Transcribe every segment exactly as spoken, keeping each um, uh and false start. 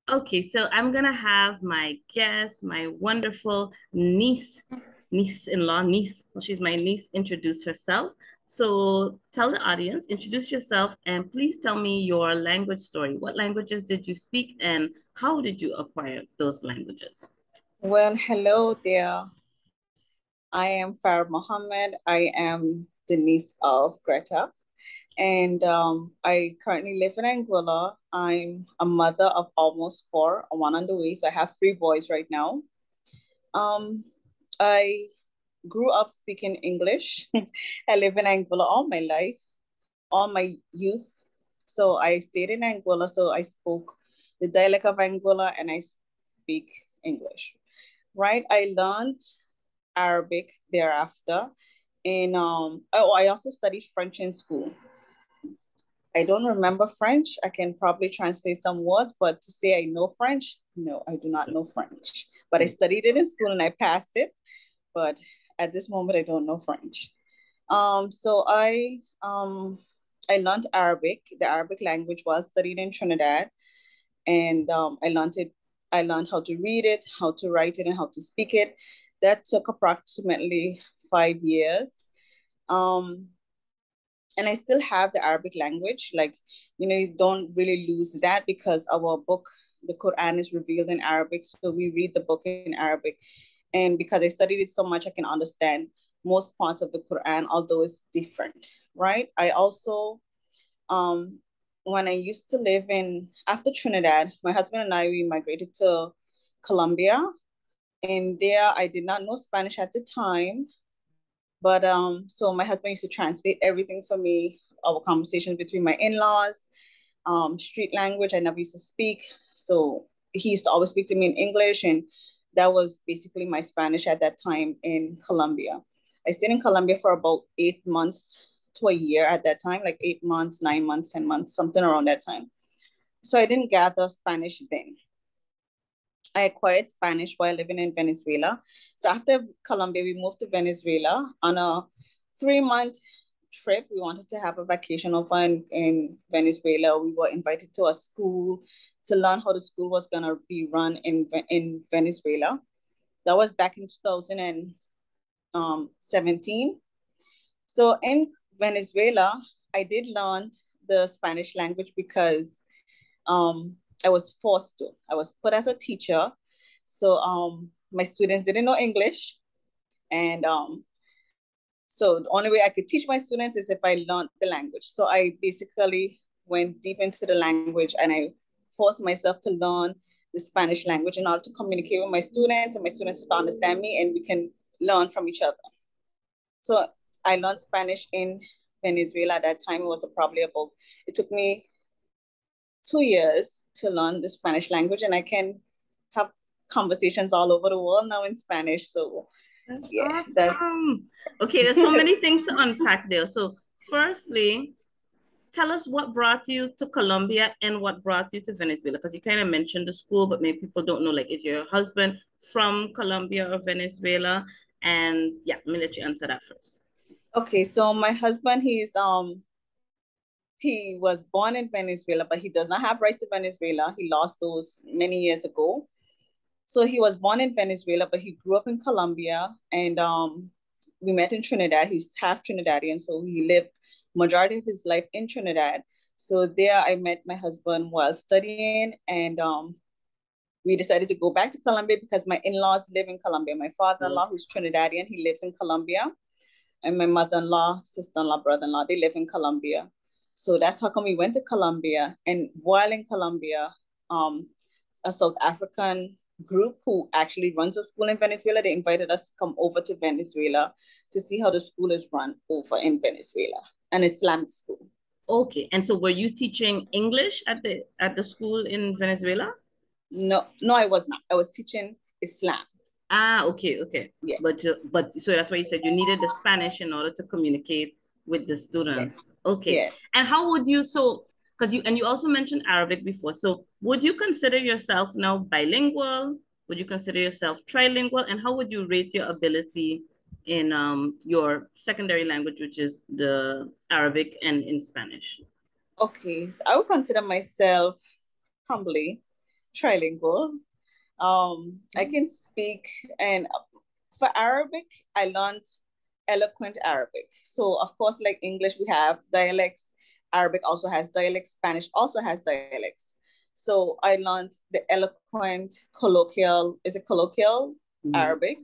Okay, so I'm gonna have my guest, my wonderful niece, niece-in-law, niece, well, she's my niece, introduce herself. So tell the audience, introduce yourself, and please tell me your language story. What languages did you speak, and how did you acquire those languages? Well, hello there. I am Farah Mohammed. I am the niece of Greta, and um, I currently live in Anguilla. I'm a mother of almost four, one on the way. So I have three boys right now. Um, I grew up speaking English. I live in Anguilla all my life, all my youth. So I stayed in Anguilla. So I spoke the dialect of Anguilla and I speak English. Right? I learned Arabic thereafter. And um, oh, I also studied French in school. I don't remember French. I can probably translate some words, but to say I know French, no, I do not know French. But I studied it in school and I passed it. But at this moment, I don't know French. Um, so I um, I learned Arabic, the Arabic language, while studying in Trinidad, and um, I learned it. I learned how to read it, how to write it, and how to speak it. That took approximately five years. Um, and I still have the Arabic language. Like, you know, you don't really lose that because our book, the Quran, is revealed in Arabic. So we read the book in Arabic. And because I studied it so much, I can understand most parts of the Quran, although it's different, right? I also, um, when I used to live in, after Trinidad, my husband and I, we migrated to Colombia. And there, I did not know Spanish at the time. But um, so my husband used to translate everything for me, our conversations between my in-laws, um, street language I never used to speak. So he used to always speak to me in English, and that was basically my Spanish at that time in Colombia. I stayed in Colombia for about eight months to a year at that time, like eight months, nine months, ten months, something around that time. So I didn't gather Spanish then. I acquired Spanish while living in Venezuela. So after Colombia, we moved to Venezuela on a three month trip. We wanted to have a vacation over in, in Venezuela. We were invited to a school to learn how the school was going to be run in, in Venezuela. That was back in two thousand seventeen. So in Venezuela, I did learn the Spanish language because um, I was forced to. I was put as a teacher. So um, my students didn't know English. And um, so the only way I could teach my students is if I learned the language. So I basically went deep into the language and I forced myself to learn the Spanish language in order to communicate with my students and my students to understand me and we can learn from each other. So I learned Spanish in Venezuela at that time. It was probably about, it took me two years to learn the Spanish language, and I can have conversations all over the world now in Spanish. So That's yeah, that's awesome. Okay, there's so many things to unpack there. So, firstly, tell us what brought you to Colombia and what brought you to Venezuela, because you kind of mentioned the school, but maybe people don't know, like, is your husband from Colombia or Venezuela? And yeah, let me let you answer that first. okay. So my husband, he's um he was born in Venezuela, but he does not have rights to Venezuela. He lost those many years ago. So he was born in Venezuela, but he grew up in Colombia, and um we met in Trinidad. He's half Trinidadian, so he lived majority of his life in Trinidad. So there I met my husband while studying, and um we decided to go back to Colombia because my in-laws live in Colombia. My father-in-law, who's Trinidadian, he lives in Colombia. And my mother-in-law, sister-in-law, brother-in-law, they live in Colombia. So that's how come we went to Colombia. And while in Colombia, um, a South African group who actually runs a school in Venezuela, they invited us to come over to Venezuela to see how the school is run over in Venezuela, an Islamic school. Okay, and so were you teaching English at the at the school in Venezuela? No, no, I was not. I was teaching Islam. Ah, okay, okay. Yeah, But uh, but so that's why you said you needed the Spanish in order to communicate with the yeah, students. Okay. yeah. And how would you so because you and you also mentioned Arabic before. So would you consider yourself now bilingual? Would you consider yourself trilingual? And how would you rate your ability in um your secondary language, which is the Arabic and in Spanish? Okay, so I would consider myself humbly trilingual. Um, I can speak, and for Arabic, I learned eloquent Arabic. So of course, like English, we have dialects. Arabic also has dialects. Spanish also has dialects. So I learned the eloquent colloquial, is it colloquial mm-hmm. Arabic?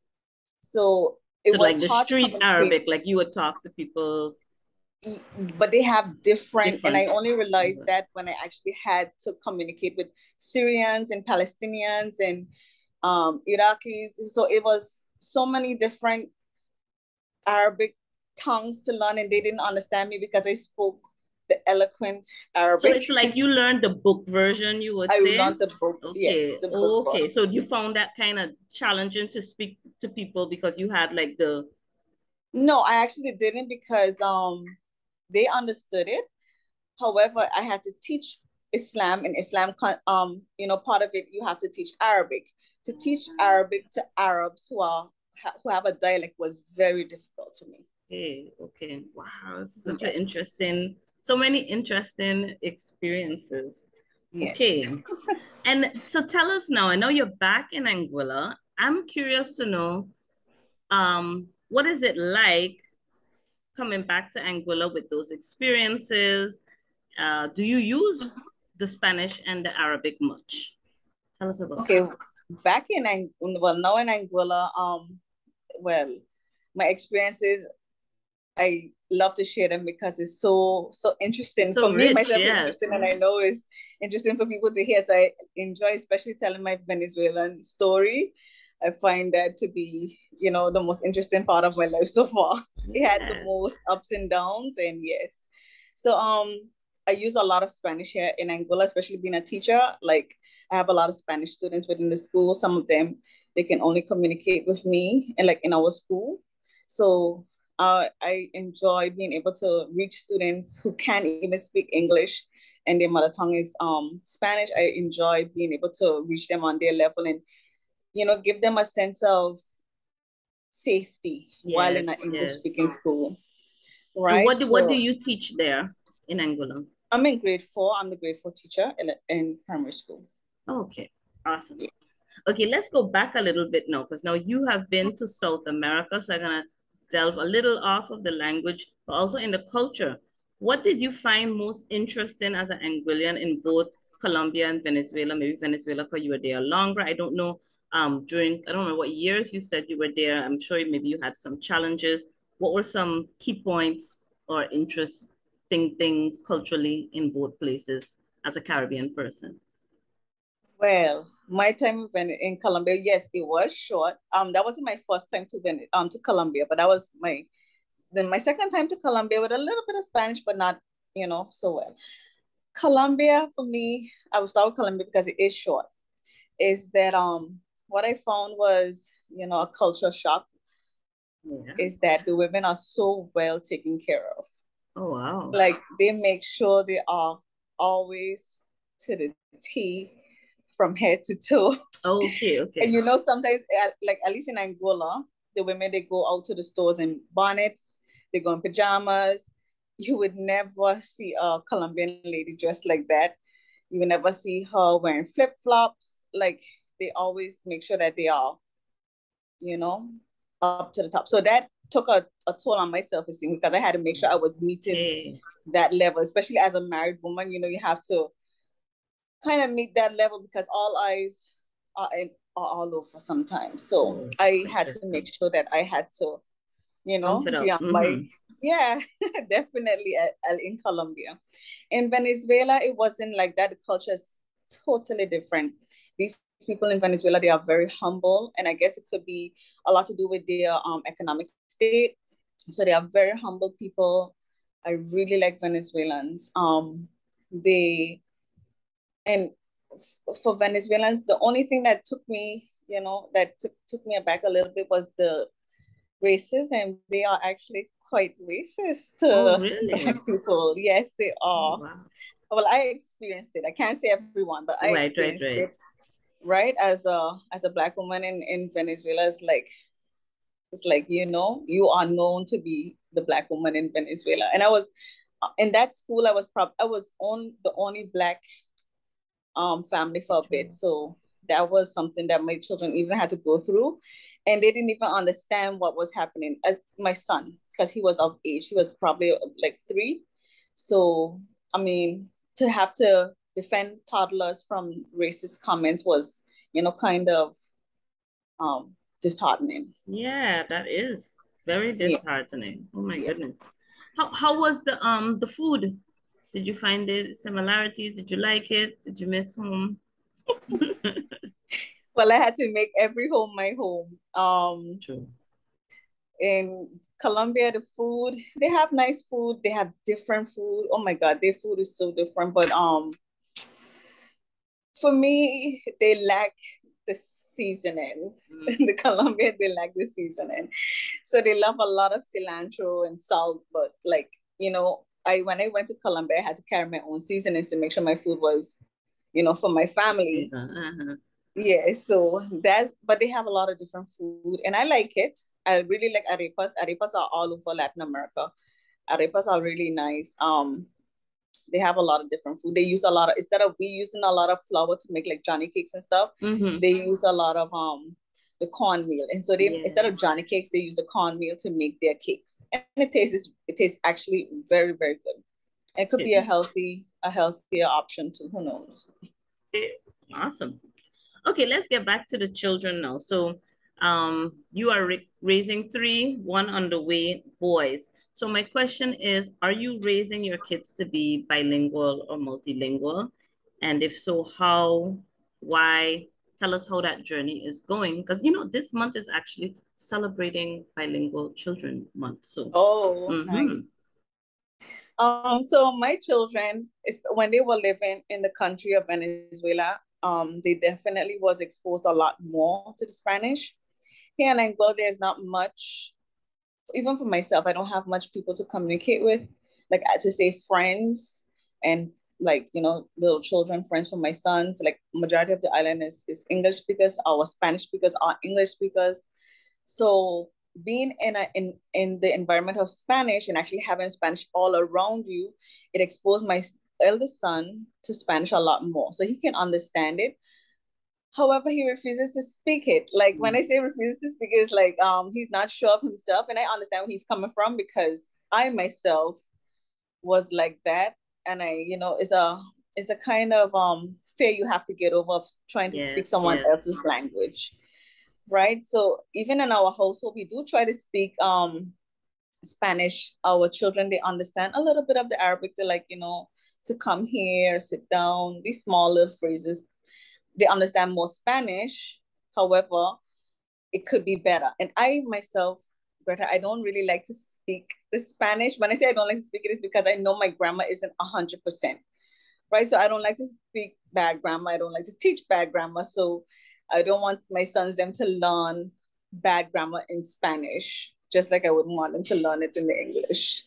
So it so was like the street Arabic, like you would talk to people. But they have different, different. And I only realized mm-hmm. that when I actually had to communicate with Syrians and Palestinians and um, Iraqis. So it was so many different Arabic tongues to learn, and they didn't understand me because I spoke the eloquent Arabic. So it's like you learned the book version, you would I say? I learned the book, okay. Yes, the book okay, version. So you found that kind of challenging to speak to people because you had like the... No, I actually didn't, because um, they understood it. However, I had to teach Islam, and Islam, um, you know, part of it, you have to teach Arabic. To teach Arabic to Arabs who are who have a dialect was very difficult for me. Okay, okay. Wow, this is such yes. an interesting, so many interesting experiences. Yes. Okay. And so tell us now, I know you're back in Anguilla. I'm curious to know, um, what is it like coming back to Anguilla with those experiences? Uh, do you use the Spanish and the Arabic much? Tell us about okay. that. Back in Anguilla, well, now in Anguilla, um, well, my experiences, I love to share them because it's so so interesting so for rich, me myself. Yes. Interesting, and I know it's interesting for people to hear. So I enjoy, especially telling my Venezuelan story. I find that to be, you know, the most interesting part of my life so far. It yeah. had the most ups and downs, and yes. So um, I use a lot of Spanish here in Anguilla, especially being a teacher. Like I have a lot of Spanish students within the school. Some of them, they can only communicate with me and like in our school. So uh, I enjoy being able to reach students who can't even speak English and their mother tongue is um, Spanish. I enjoy being able to reach them on their level and, you know, give them a sense of safety yes, while in an English yes. speaking school. Right. And what do, so, what do you teach there in Anguilla? I'm in grade four. I'm the grade four teacher in, in primary school. Okay, awesome. Yeah. Okay, let's go back a little bit now, because now you have been to South America. So I'm going to delve a little off of the language, but also in the culture. What did you find most interesting as an Anguillan in both Colombia and Venezuela? Maybe Venezuela because you were there longer. I don't know. Um, during, I don't know what years you said you were there. I'm sure maybe you had some challenges. What were some key points or interesting things culturally in both places as a Caribbean person? Well, my time in Colombia, yes, it was short. Um, that wasn't my first time to Ven- um to Colombia, but that was my then my second time to Colombia with a little bit of Spanish, but not, you know, so well. Colombia for me, I would start with Colombia because it is short. Is that um what I found was, you know, a culture shock. Yeah. Is that the women are so well taken care of. Oh wow! Like they make sure they are always to the T. From head to toe. Okay, okay. And you know, sometimes, like at least in Angola, the women, they go out to the stores in bonnets, they go in pajamas. You would never see a Colombian lady dressed like that. You would never see her wearing flip-flops. Like they always make sure that they are, you know, up to the top. So that took a, a toll on my self-esteem because I had to make sure I was meeting okay. that level, especially as a married woman. You know, you have to kind of meet that level because all eyes are, in, are all over sometimes. So oh, I had to make sure that I had to, you know, be on mm-hmm. my, yeah, definitely at, at, in Colombia. In Venezuela, it wasn't like that. The culture is totally different. These people in Venezuela, they are very humble. And I guess it could be a lot to do with their um, economic state. So they are very humble people. I really like Venezuelans. Um, they, And for Venezuelans, the only thing that took me, you know, that took, took me aback a little bit was the racism. They are actually quite racist to oh, really? Black people. Yes, they are. Oh, wow. Well, I experienced it. I can't say everyone, but I right, experienced right, right. it. Right, as a as a Black woman in, in Venezuela, it's like it's like, you know, you are known to be the Black woman in Venezuela. And I was in that school. I was prob I was on the only Black um, family for a bit. So that was something that my children even had to go through. And they didn't even understand what was happening. Uh, my son, because he was of age, he was probably like three. So, I mean, to have to defend toddlers from racist comments was, you know, kind of um, disheartening. Yeah, that is very Yeah. disheartening. Oh my Yeah. goodness. How how was the um the food? Did you find it similarities? Did you like it? Did you miss home? Well, I had to make every home my home. Um, True. in Colombia, the food, they have nice food. They have different food. Oh my God, their food is so different. But um, for me, they lack the seasoning. Mm. In the Colombia, they lack the seasoning. So they love a lot of cilantro and salt. But like, you know, I when I went to Colombia, I had to carry my own seasonings to make sure my food was, you know, for my family. Season. Uh-huh. Yeah, so that's, but they have a lot of different food and I like it. I really like arepas. Arepas are all over Latin America. Arepas are really nice. Um, they have a lot of different food. They use a lot of, instead of we using a lot of flour to make like Johnny cakes and stuff, Mm-hmm. they use a lot of um the cornmeal. And so they Yeah. instead of Johnny cakes, they use a cornmeal to make their cakes. And it tastes it tastes actually very, very good. It could be a healthy, a healthier option too. Who knows? Okay. Awesome. Okay, let's get back to the children now. So, um, you are raising three, one on the way, boys. So my question is, are you raising your kids to be bilingual or multilingual? And if so, how, why? Tell us how that journey is going. Because, you know, this month is actually celebrating Bilingual Children Month. So, Oh, nice. mhm. Um, so my children, when they were living in the country of Venezuela, um, they definitely was exposed a lot more to the Spanish. Here in Angola, there's not much, even for myself, I don't have much people to communicate with, like to say friends and like, you know, little children, friends for my sons. Like majority of the island is, is English speakers, our Spanish speakers are English speakers. So being in a in in the environment of Spanish and actually having Spanish all around you, it exposed my eldest son to Spanish a lot more, so he can understand it. However, he refuses to speak it. Like when I say refuses to speak, it's like um he's not sure of himself, and I understand where he's coming from because I myself was like that, and I, you know, it's a it's a kind of um fear you have to get over of trying to speak Yes, someone yes. else's language, right? So even in our household, we do try to speak um Spanish. Our children, they understand a little bit of the Arabic. They're like, you know, to come here, sit down, these small little phrases. They understand more Spanish. However, it could be better. And I myself, Greta, I don't really like to speak the Spanish. When I say I don't like to speak it, it's because I know my grammar isn't one hundred percent, right? So I don't like to speak bad grammar. I don't like to teach bad grammar. So I don't want my sons them to learn bad grammar in Spanish, just like I wouldn't want them to learn it in the English.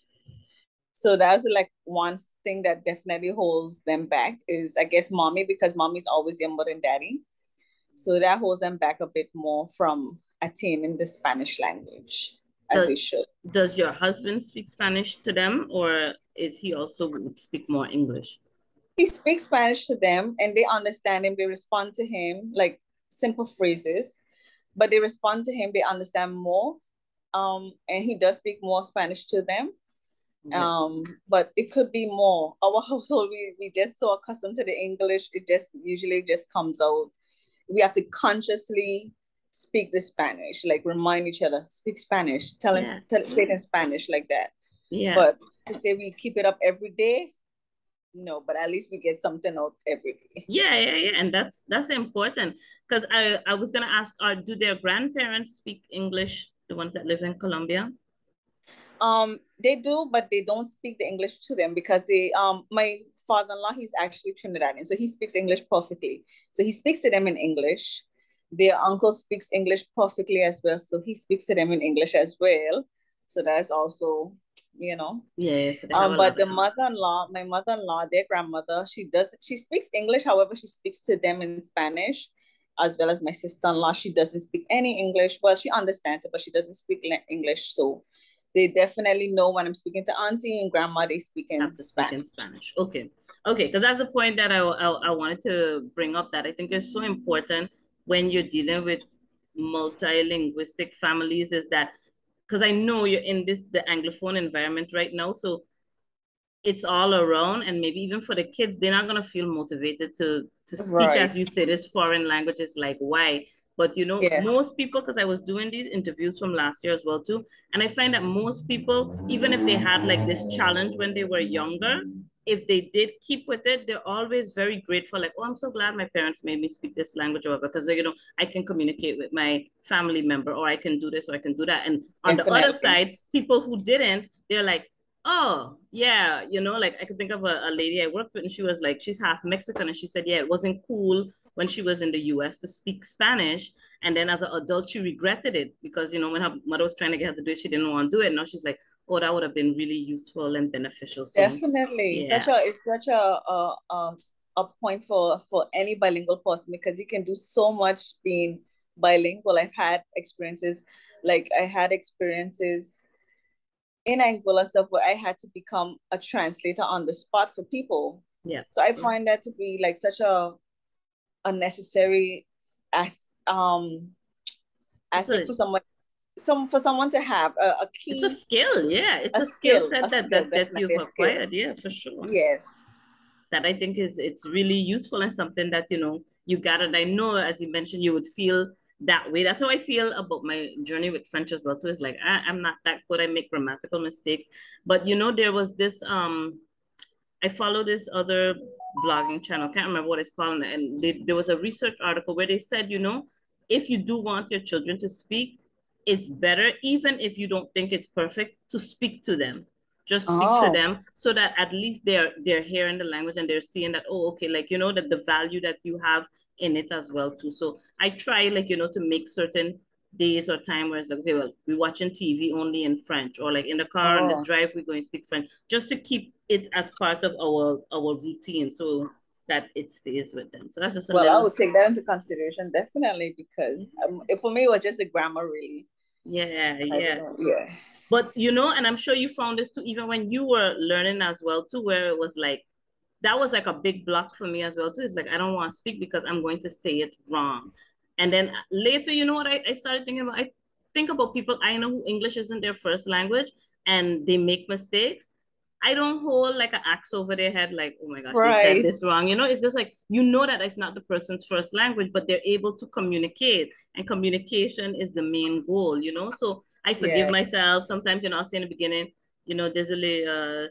So that's like one thing that definitely holds them back is, I guess, mommy, because mommy's always younger than daddy. So that holds them back a bit more from attaining the Spanish language as Does, they should. does your husband speak Spanish to them, or is he also would speak more English? He speaks Spanish to them and they understand him. They respond to him like simple phrases, but they respond to him. They understand more. Um, and he does speak more Spanish to them. Yeah. Um, but it could be more. Our household, we, we just so accustomed to the English, it just usually just comes out. We have to consciously speak the Spanish, like remind each other, speak Spanish, tell him, Yeah. tell, say it in Spanish like that. Yeah. But to say we keep it up every day, no, but at least we get something out every day. Yeah, yeah, yeah. And that's that's important. Because I, I was gonna ask, are do their grandparents speak English, the ones that live in Colombia? Um, they do, but they don't speak the English to them because they um my father-in-law, he's actually Trinidadian, so he speaks English perfectly. So he speaks to them in English. Their uncle speaks English perfectly as well, so he speaks to them in English as well. So that's also, you know. Yeah, so they have Um, a but lot the of mother-in-law, my mother-in-law, their grandmother, she does she speaks English. However, she speaks to them in Spanish, as well as my sister-in-law. She doesn't speak any English. Well, she understands it, but she doesn't speak English. So they definitely know when I'm speaking to auntie and grandma, they speak in Have to Spanish. speak in Spanish. Okay. Okay. Because that's the point that I, I, I wanted to bring up, that I think is so important when you're dealing with multilinguistic families, is that because I know you're in this the Anglophone environment right now. So it's all around, and maybe even for the kids, they're not going to feel motivated to to speak, Right. as you say, this foreign languages. Like, why? But you know, Yeah. most people, because I was doing these interviews from last year as well too, and I find that most people, even if they had like this challenge when they were younger, if they did keep with it, they're always very grateful. Like, oh, I'm so glad my parents made me speak this language, or because you know I can communicate with my family member, or I can do this, or I can do that. And on Definitely. the other side, people who didn't, they're like, oh yeah, you know, like I could think of a, a lady I worked with, and she was like, she's half Mexican, and she said, yeah, it wasn't cool when she was in the U S to speak Spanish, and then as an adult she regretted it, because you know when her mother was trying to get her to do it, she didn't want to do it. Now she's like, oh, that would have been really useful and beneficial. So Definitely, yeah, such a it's such a a, a a point for for any bilingual person, because you can do so much being bilingual. I've had experiences, like I had experiences in Angola stuff where I had to become a translator on the spot for people. yeah. So I find that to be like such a a necessary as um aspect So for someone some for someone to have a, a key. It's a skill, yeah. It's a, a skill skill, set a that skill, that that you've definitely a skill. acquired, yeah, for sure. Yes. That I think is it's really useful, and something that you know you got it. I know, as you mentioned, you would feel that way. That's how I feel about my journey with French as well too. It's like I, I'm not that good. I make grammatical mistakes, but you know there was this um I follow this other blogging channel, can't remember what it's called, and they, there was a research article where they said, you know, if you do want your children to speak, it's better, even if you don't think it's perfect, to speak to them. Just speak oh. to them, so that at least they're they're hearing the language and they're seeing that, oh, okay, like you know that the value that you have in it as well too. So I try, like you know, to make certain days or time where it's like, okay, well, we're watching T V only in French, or like in the car oh. on this drive, we're going to speak French, just to keep it as part of our our routine, so that it stays with them. So that's just a well, little... I would take that into consideration, definitely, because um, for me, it was just the grammar, really. Yeah, yeah. Yeah. But, you know, and I'm sure you found this too, even when you were learning as well too, where it was like, that was like a big block for me as well too. It's like, I don't want to speak because I'm going to say it wrong. And then later, you know what I, I started thinking about? I think about people I know who English isn't their first language and they make mistakes. I don't hold like an axe over their head, like, oh my gosh, right. they said this wrong. You know, it's just like, you know that it's not the person's first language, but they're able to communicate, and communication is the main goal, you know? So I forgive yeah. myself. Sometimes, you know, I'll say in the beginning, you know, désolé, uh,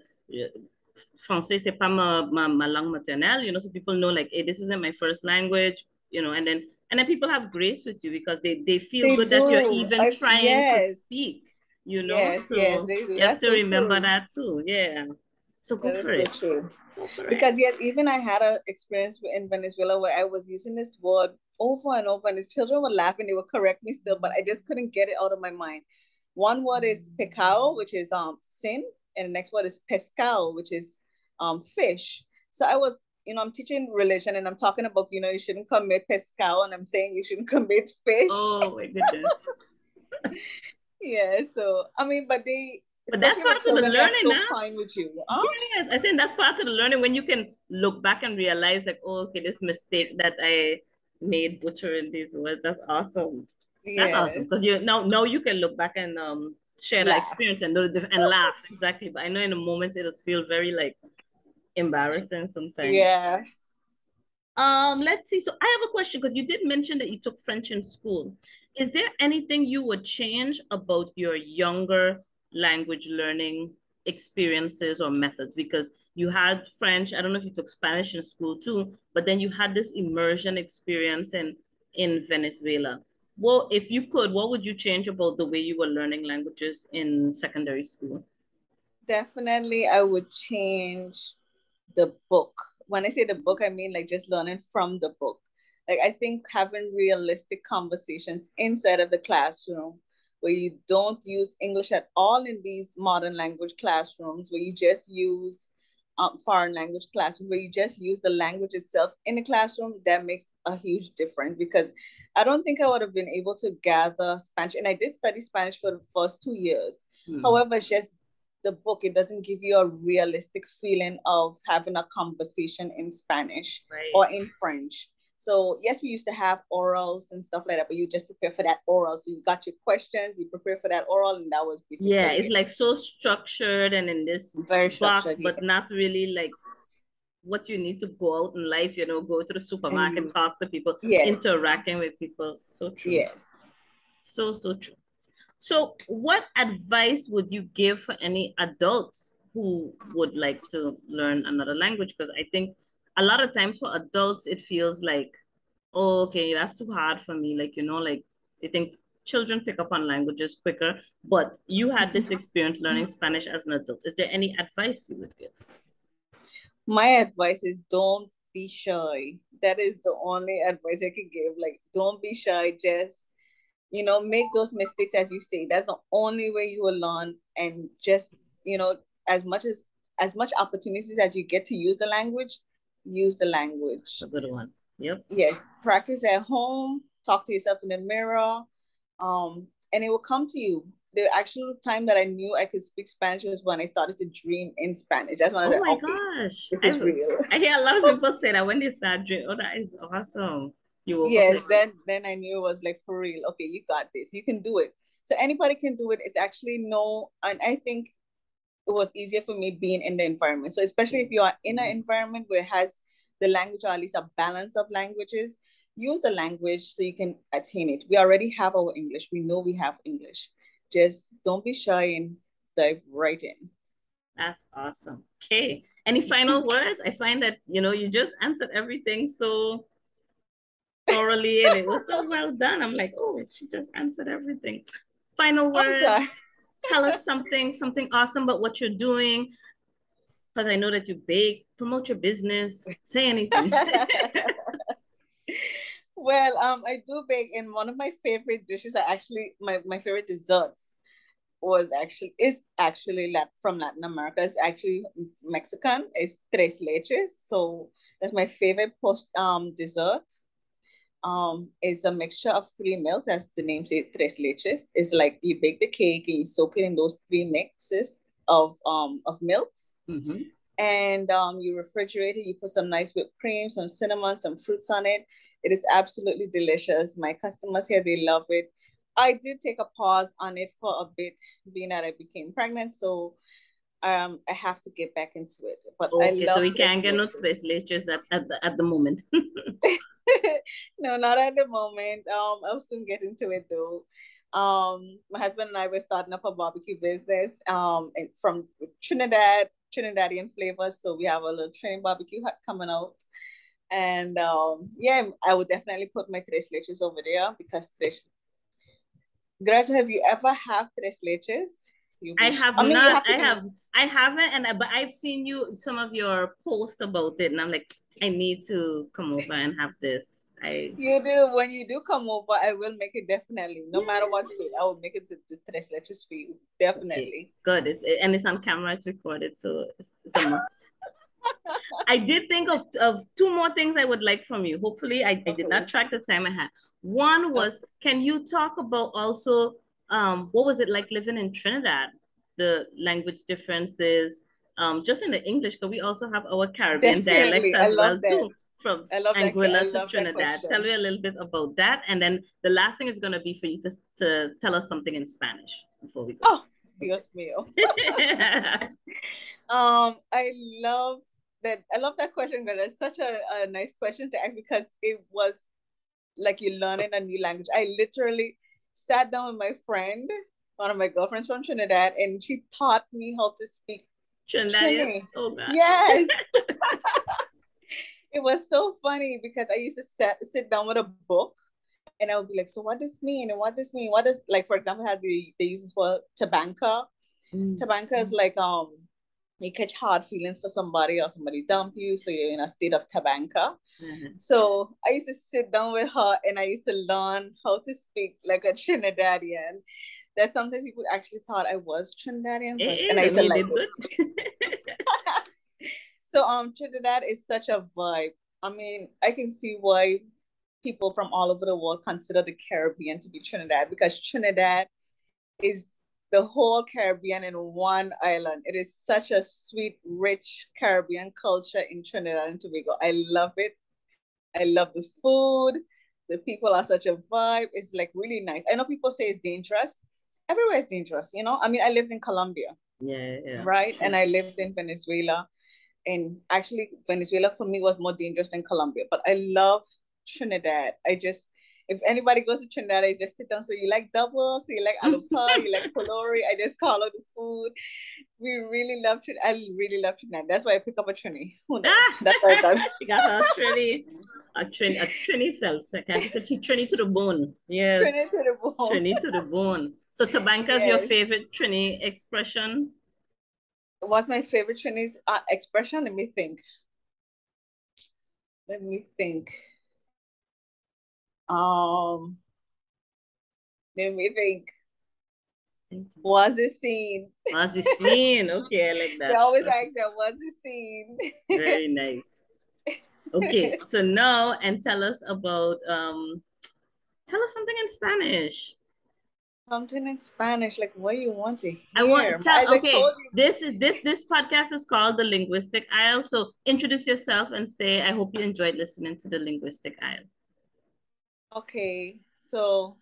français, c'est pas ma, ma, ma langue maternelle, you know, so people know like, hey, this isn't my first language, you know, and then, and then people have grace with you because they, they feel they good do. That you're even I, trying yes. to speak. You know, yes, so yes, they do. You have to so remember true. That too. Yeah. So go that for is it. So true. For because it. Yet, even I had an experience in Venezuela where I was using this word over and over, and the children were laughing. They would correct me still, but I just couldn't get it out of my mind. One word is pecado, which is um sin, and the next word is pescado, which is um fish. So I was, you know, I'm teaching religion, and I'm talking about, you know, you shouldn't commit pescado, and I'm saying you shouldn't commit fish. Oh my goodness. Yeah, so I mean, but they but that's part of the learning so now. Fine with you. Huh? Yes, I think that's part of the learning, when you can look back and realize like, oh, okay, this mistake that I made butchering these words. That's awesome. Yeah. That's awesome, because you now now you can look back and um share laugh. That experience and and laugh. Exactly. But I know in the moments it does feel very like embarrassing sometimes. Yeah. Um, let's see. So I have a question, because you did mention that you took French in school. Is there anything you would change about your younger language learning experiences or methods? Because you had French, I don't know if you took Spanish in school too, but then you had this immersion experience in, in Venezuela. Well, if you could, what would you change about the way you were learning languages in secondary school? Definitely, I would change the book. When I say the book, I mean like just learning from the book. Like I think having realistic conversations inside of the classroom, where you don't use English at all in these modern language classrooms, where you just use um, foreign language classroom where you just use the language itself in the classroom, that makes a huge difference, because I don't think I would have been able to gather Spanish. And I did study Spanish for the first two years. Hmm. However, it's just the book, it doesn't give you a realistic feeling of having a conversation in Spanish, right, or in French. So yes, we used to have orals and stuff like that, but you just prepare for that oral. So you got your questions, you prepare for that oral, and that was basically yeah, it's it. Like so structured and in this very box, but yeah, not really like what you need to go out in life, you know, go to the supermarket, and talk to people, yes, interacting with people. So true. Yes. So, so true. So what advice would you give for any adults who would like to learn another language? Because I think a lot of times for adults, it feels like, oh, okay, that's too hard for me. Like, you know, like I think children pick up on languages quicker, but you had this experience learning Spanish as an adult. Is there any advice you would give? My advice is don't be shy. That is the only advice I can give. Like, don't be shy. Just, you know, make those mistakes, as you say. That's the only way you will learn. And just, you know, as much as as much opportunities as you get to use the language, use the language. That's a good one. Yep. Yes. Practice at home. Talk to yourself in the mirror. Um, and it will come to you. The actual time that I knew I could speak Spanish was when I started to dream in Spanish. That's when I oh said, my okay, gosh, this is I, real. I hear a lot of people say that when they start dreaming. Oh, that is awesome. You woke yes, up then then I knew it was like, for real. Okay, you got this. You can do it. So anybody can do it. It's actually no, and I think it was easier for me being in the environment. So especially if you are in an environment where it has the language, or at least a balance of languages, use the language so you can attain it. We already have our English. We know we have English. Just don't be shy and dive right in. That's awesome. Okay. Any final words? I find that, you know, you just answered everything so thoroughly and it was so well done. I'm like, oh, she just answered everything. Final words. Tell us something, something awesome about what you're doing. Because I know that you bake. Promote your business. Say anything. Well, um, I do bake, and one of my favorite dishes, I actually, my, my favorite desserts was actually, is actually from Latin America. It's actually Mexican. It's tres leches. So that's my favorite post um dessert. Um, it's a mixture of three milk, as the name says, tres leches. It's like you bake the cake and you soak it in those three mixes of um of milks. Mm-hmm. And um, you refrigerate it. You put some nice whipped cream, some cinnamon, some fruits on it. It is absolutely delicious. My customers here, they love it. I did take a pause on it for a bit, being that I became pregnant. So um, I have to get back into it. But okay, I love so we can't get no tres leches at, at, the, at the moment. No, not at the moment. Um, I'll soon get into it though. Um, my husband and I were starting up a barbecue business um, from Trinidad, Trinidadian flavors. So we have a little Trinidad barbecue hut coming out. And um, yeah, I would definitely put my tres leches over there, because tres. Greta, have you ever had tres leches? You I have I mean, not. Have I have. Be... I haven't, and but I've seen you some of your posts about it, and I'm like, I need to come over and have this. I. You do. When you do come over, I will make it definitely. No yeah. matter what state, I will make it the, the tres leches for you. Definitely. Okay. Good. It's, it, and it's on camera. It's recorded, so it's, it's a must. I did think of, of two more things I would like from you. Hopefully, I, I did not track the time I had. One was, can you talk about also, um, what was it like living in Trinidad? The language differences, um, just in the English, because we also have our Caribbean Definitely. dialects as well that. too, from Anguilla to Trinidad. Tell me a little bit about that. And then the last thing is going to be for you to, to tell us something in Spanish before we go. Oh, Dios mío. um, I love that. I love that question, but it's such a, a nice question to ask, because it was like you're learning a new language. I literally sat down with my friend, one of my girlfriends from Trinidad, and she taught me how to speak Trinidadian. Oh God. Yes. It was so funny, because I used to sit, sit down with a book, and I would be like, so what does this mean? And what does this mean? What does, like, for example, how the, they use this word tabanca. Mm. Tabanca is like, um, you catch hard feelings for somebody, or somebody dump you, so you're in a state of tabanca. Mm-hmm. So I used to sit down with her, and I used to learn how to speak like a Trinidadian. That sometimes people actually thought I was Trinidadian, but, hey, and I used to like it. So um, Trinidad is such a vibe. I mean, I can see why people from all over the world consider the Caribbean to be Trinidad, because Trinidad is the whole Caribbean in one island. It is such a sweet, rich Caribbean culture in Trinidad and Tobago. I love it. I love the food. The people are such a vibe. It's like really nice. I know people say it's dangerous. Everywhere is dangerous, you know? I mean, I lived in Colombia. Yeah, yeah. Right? And I lived in Venezuela. And actually, Venezuela for me was more dangerous than Colombia. But I love Trinidad. I just, if anybody goes to Trinidad, I just sit down. So you like double, so you like alupa, you like polori. I just call out the food. We really love Trinidad. I really love Trinidad. That's why I pick up a Trini. That's why I done. She got her Trini, a Trini, a Trini self. I can't say Trini to the bone. Yes. Trini to the bone. Trini to the bone. So Tabanca is yes. your favorite Trini expression? What's my favorite Trini uh, expression? Let me think. Let me think. Um, let me think. Was the scene? Was the scene? Okay, I like that. They always ask that. Was the scene? Very nice. Okay, so now and tell us about um, tell us something in Spanish. Something in Spanish, like what you want to hear. I want to tell. Okay, this is this this podcast is called The Linguistic Aisle. So introduce yourself and say, I hope you enjoyed listening to The Linguistic Aisle. Okay, so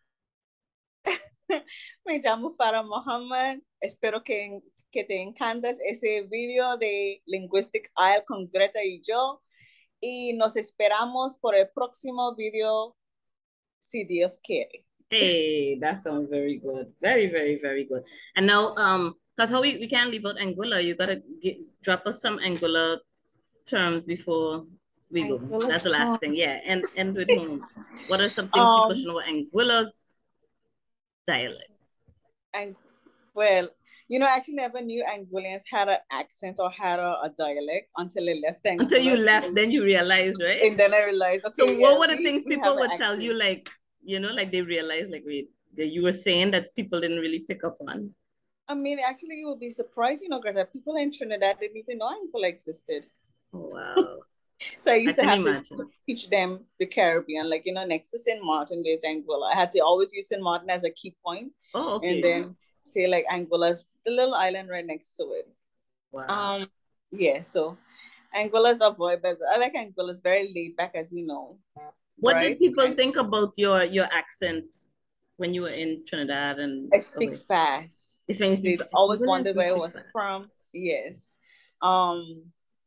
me llamo Farah Mohammed. Espero que, que te encantes ese video de Linguistic Aisle con Greta y yo. Y nos esperamos por el próximo video, si Dios quiere. Hey, that sounds very good. Very, very, very good. And now, um, because how we, we can't leave out Anguilla, you gotta get, drop us some Anguilla terms before we Anguilla go. That's the last thing. Yeah, and end with home. What are some things um, people should know about Anguilla's dialect? And well, you know, I actually never knew Anguillians had an accent or had a, a dialect until I left Anguilla. Until you left, then you realized, right? And then I realized. Okay, so, yeah, what were the we, things we people would tell you, like? You know, like they realized, like, wait, you were saying that people didn't really pick up on? I mean, actually, you would be surprised, you know, Greta, people in Trinidad didn't even know Anguilla existed. Oh, wow. So I used I to have imagine. to teach them the Caribbean, like, you know, next to Saint Martin, there's Anguilla. I had to always use Saint Martin as a key point. Oh, okay. And then say, like, Anguilla's the little island right next to it. Wow. Um, yeah, so Anguilla's a vibe. I like Anguilla's very laid back, as you know. What right? did people think about your your accent when you were in Trinidad? And I speak oh, fast. If they always wondered where I was fast. from. Yes. Um.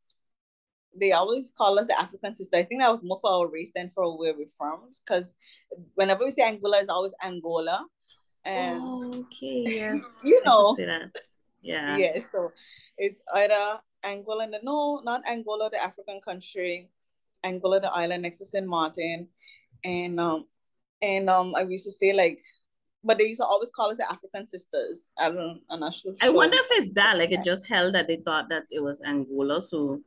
They always call us the African sister. I think that was more for our race than for where we're from. Because whenever we say Anguilla, it's always Angola. And oh, okay, yes. you know. Say that. Yeah. Yeah. So it's either Angola, and the, no, not Angola, the African country. Anguilla, the island next to Saint Martin, and um, and um, I used to say like, but they used to always call us the African sisters. I don't, I'm not sure. I wonder if it's that, like, it just held that they thought that it was Angola. So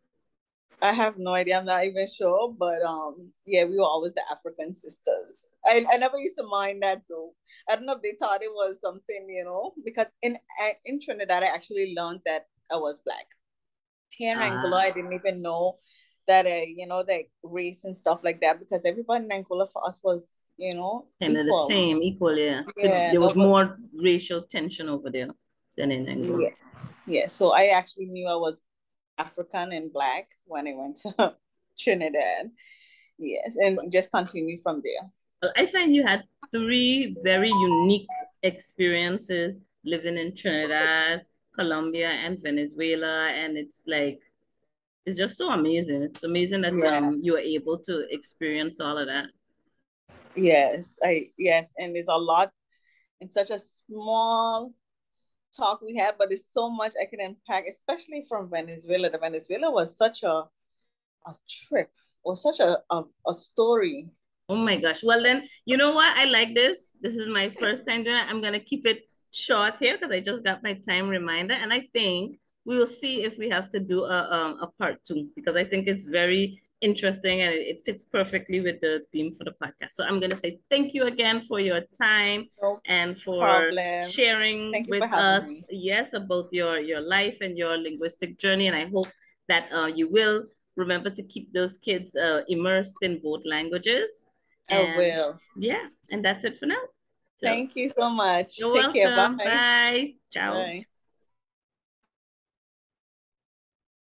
I have no idea. I'm not even sure, but um, yeah, we were always the African sisters. I I never used to mind that though. I don't know if they thought it was something, you know, because in in Trinidad I actually learned that I was Black. Here in ah. Angola, I didn't even know that uh, you know, that race and stuff like that, because everybody in Angola for us was, you know, kind of the same, equal, yeah. So yeah there was more racial tension over there than in Angola. Yes, yes. So I actually knew I was African and Black when I went to Trinidad. Yes, and just continue from there. Well, I find you had three very unique experiences living in Trinidad, Colombia, and Venezuela, and it's like, it's just so amazing. It's amazing that yeah. um, you were able to experience all of that. Yes, I yes, and there's a lot in such a small talk we had, but there's so much I can unpack, especially from Venezuela. The Venezuela was such a a trip, was such a, a a story. Oh my gosh! Well then, you know what? I like this. This is my first time doing it. I'm gonna keep it short here because I just got my time reminder, and I think we will see if we have to do a, um, a part two, because I think it's very interesting and it, it fits perfectly with the theme for the podcast. So I'm going to say thank you again for your time no and for problem. sharing with us, me. yes, about your, your life and your linguistic journey. And I hope that uh, you will remember to keep those kids uh, immersed in both languages. I And will. yeah, and that's it for now. So thank you so much. you're Take care. welcome. Bye. Bye. Ciao. Bye.